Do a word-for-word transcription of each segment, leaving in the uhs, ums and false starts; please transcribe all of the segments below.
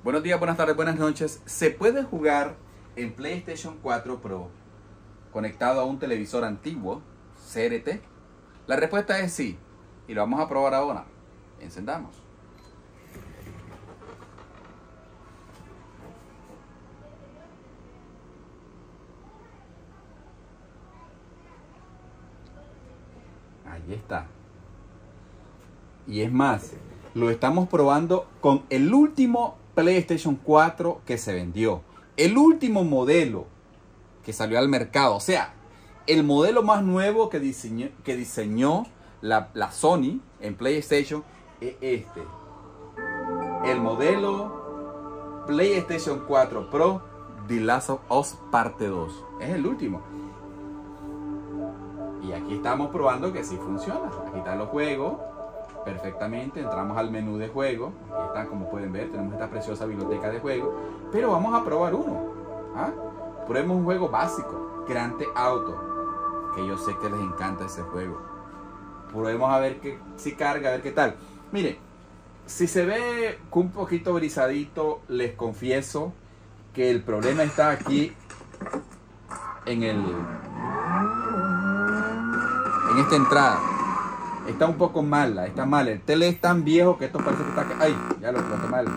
Buenos días, buenas tardes, buenas noches. ¿Se puede jugar en PlayStation cuatro Pro conectado a un televisor antiguo, C R T? La respuesta es sí, y lo vamos a probar ahora. Encendamos. Ahí está. Y es más, lo estamos probando con el último PlayStation cuatro que se vendió. El último modelo que salió al mercado. O sea, el modelo más nuevo que diseñó, que diseñó la, la Sony en PlayStation es este. El modelo PlayStation cuatro Pro The Last of Us Parte dos. Es el último. Y aquí estamos probando que sí funciona. Aquí están los juegos perfectamente. Entramos al menú de juego. Aquí están, como pueden ver, tenemos esta preciosa biblioteca de juegos. Pero vamos a probar uno. ¿Ah? Probemos un juego básico, Grand Theft Auto, que yo sé que les encanta ese juego. Probemos a ver que, si carga, a ver qué tal. Miren, si se ve un poquito brisadito, les confieso que el problema está aquí en el en esta entrada. Está un poco mala, está mal. El tele es tan viejo que esto parece que está... ¡Ay! Ya lo coloqué mal.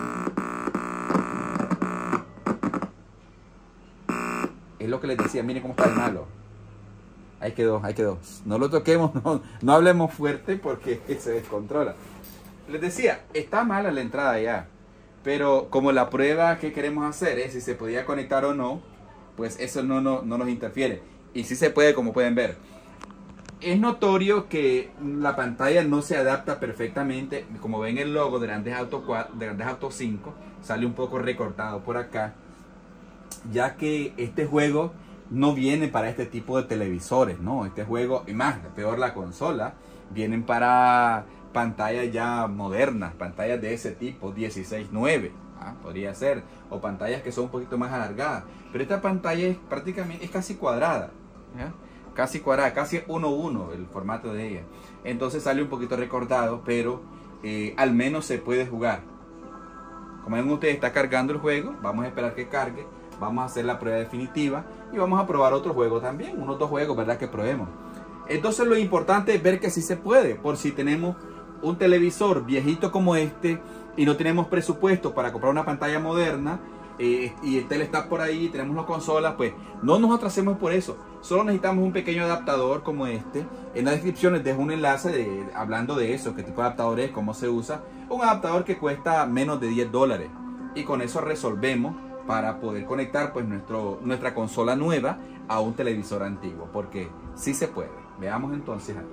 Es lo que les decía, miren cómo está el malo. Ahí quedó, ahí quedó. No lo toquemos, no, no hablemos fuerte porque se descontrola. Les decía, está mala la entrada ya. Pero como la prueba que queremos hacer es si se podía conectar o no, pues eso no, no, no nos interfiere. Y sí se puede, como pueden ver. Es notorio que la pantalla no se adapta perfectamente. Como ven el logo de Grand Theft Auto cuatro, de Grand Theft Auto cinco, sale un poco recortado por acá, ya que este juego no viene para este tipo de televisores, ¿no? Este juego, y más, peor la consola, vienen para pantallas ya modernas, pantallas de ese tipo, dieciséis nueve, ¿ah? Podría ser, o pantallas que son un poquito más alargadas, pero esta pantalla es prácticamente, es casi cuadrada, ¿ya? Casi cuadrada, casi uno uno el formato de ella. Entonces sale un poquito recortado, pero eh, al menos se puede jugar. Como ven ustedes, está cargando el juego. Vamos a esperar que cargue. Vamos a hacer la prueba definitiva y vamos a probar otro juego también. Unos dos juegos, ¿verdad? Que probemos. Entonces lo importante es ver que sí se puede. Por si tenemos un televisor viejito como este y no tenemos presupuesto para comprar una pantalla moderna, Eh, y el tele está por ahí, tenemos las consolas, pues no nos atrasemos por eso. Solo necesitamos un pequeño adaptador como este. En la descripción les dejo un enlace de, hablando de eso, qué tipo de adaptador es, cómo se usa. Un adaptador que cuesta menos de diez dólares. Y con eso resolvemos para poder conectar pues nuestro, nuestra consola nueva a un televisor antiguo. Porque sí se puede. Veamos entonces aquí.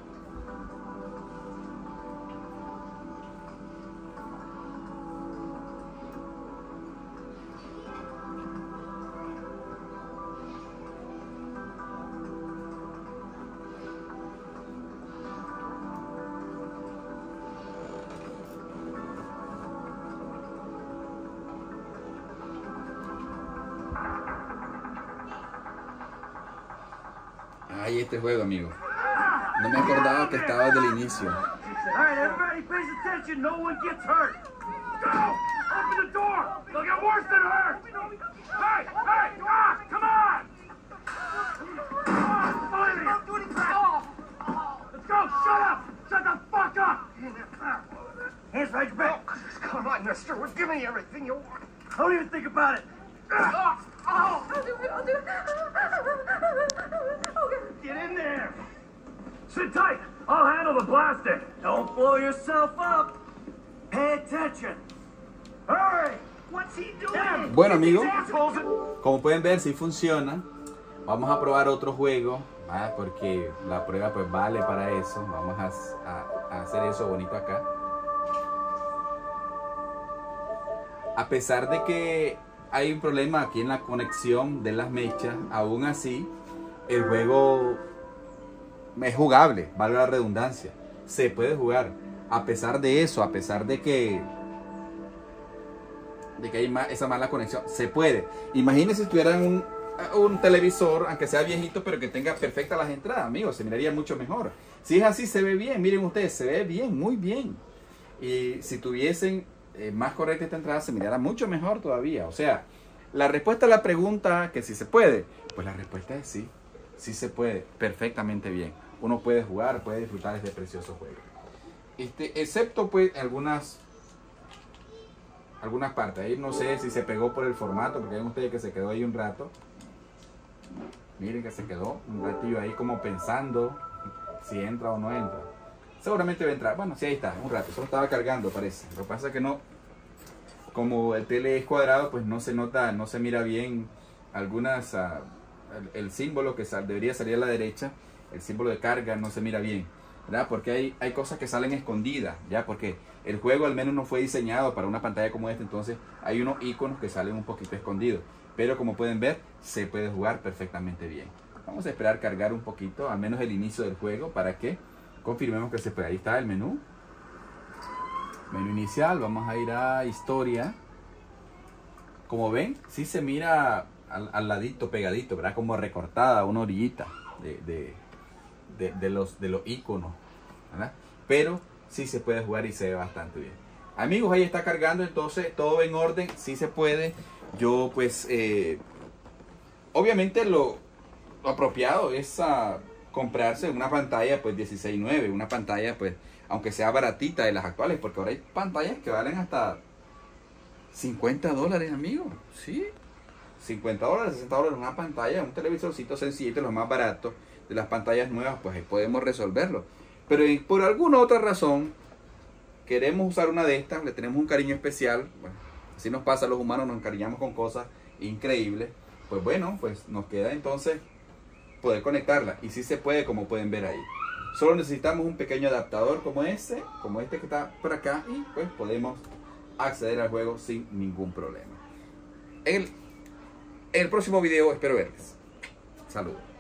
Ahí este juego, amigo. No me acordaba que estaba desde el inicio. Alright, everybody pays attention, no one gets hurt. Go! Open the door! They'll get worse than hurt! Hey! Hey! Ah! Come on! Come on! Finally! Don't do anything! Let's go! Shut up! Shut the fuck up! Hands behind your back. Come on, mister. We're giving you everything you want. Don't even think about it. Oh! Oh! I'll do it, I'll do it. Okay. Get in there! Sit tight! I'll handle the blasting! Don't blow yourself up! Pay attention! Hurry! What's he doing? Bueno, amigos, como pueden ver, si funciona. Vamos a probar otro juego, ¿ah? Porque la prueba pues vale para eso. Vamos a, a, a hacer eso bonito acá. A pesar de que hay un problema aquí en la conexión de las mechas, aún así el juego es jugable, vale la redundancia, se puede jugar. A pesar de eso, a pesar de que de que hay ma esa mala conexión, se puede. Imagínense si tuvieran un, un televisor, aunque sea viejito, pero que tenga perfectas las entradas, amigos, se miraría mucho mejor. Si es así, se ve bien, miren ustedes, se ve bien, muy bien. Y si tuviesen eh, más correcta esta entrada, se mirara mucho mejor todavía. O sea, la respuesta a la pregunta que si se puede, pues la respuesta es sí, sí se puede, perfectamente bien. Uno puede jugar, puede disfrutar de este precioso juego. Este, excepto pues algunas algunas partes. Ahí no sé si se pegó por el formato, porque ven ustedes que se quedó ahí un rato. Miren que se quedó un ratillo ahí como pensando si entra o no entra. Seguramente va a entrar. Bueno, sí, ahí está, un rato. Solo estaba cargando, parece. Lo que pasa es que no, como el tele es cuadrado, pues no se nota, no se mira bien algunas, uh, el, el símbolo que sal, debería salir a la derecha, el símbolo de carga no se mira bien, ¿verdad? Porque hay, hay cosas que salen escondidas, ¿ya? Porque el juego al menos no fue diseñado para una pantalla como esta, entonces hay unos iconos que salen un poquito escondidos. Pero como pueden ver, se puede jugar perfectamente bien. Vamos a esperar cargar un poquito, al menos el inicio del juego, para que confirmemos que se puede. Ahí está el menú. Menú inicial, vamos a ir a historia. Como ven, sí se mira al, al ladito, pegadito, ¿verdad? Como recortada, una orillita de, de, de, de, los, de los iconos, ¿verdad? Pero sí se puede jugar y se ve bastante bien. Amigos, ahí está cargando, entonces todo en orden, sí se puede. Yo pues, eh, obviamente lo, lo apropiado es uh, comprarse una pantalla pues dieciséis nueve, una pantalla pues, aunque sea baratita de las actuales, porque ahora hay pantallas que valen hasta cincuenta dólares, amigos, ¿sí? cincuenta dólares, sesenta dólares una pantalla, un televisorcito sencillito, los más baratos de las pantallas nuevas, pues ahí podemos resolverlo. Pero por alguna otra razón, queremos usar una de estas, le tenemos un cariño especial, bueno, así nos pasa a los humanos, nos encariñamos con cosas increíbles. Pues bueno, pues nos queda entonces poder conectarla. Y sí se puede, como pueden ver ahí. Solo necesitamos un pequeño adaptador como este, como este que está por acá. Y pues podemos acceder al juego sin ningún problema. En el, en el próximo video espero verles. Saludos.